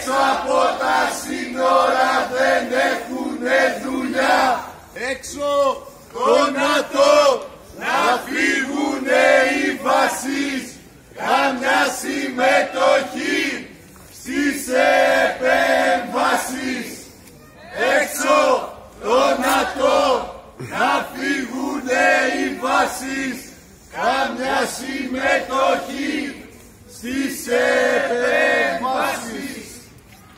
έξω από τα σύνορα δεν έχουνε δουλειά. Έξω το ΝΑΤΟ να φύγουνε οι φασίς, καμιά συμμετοχή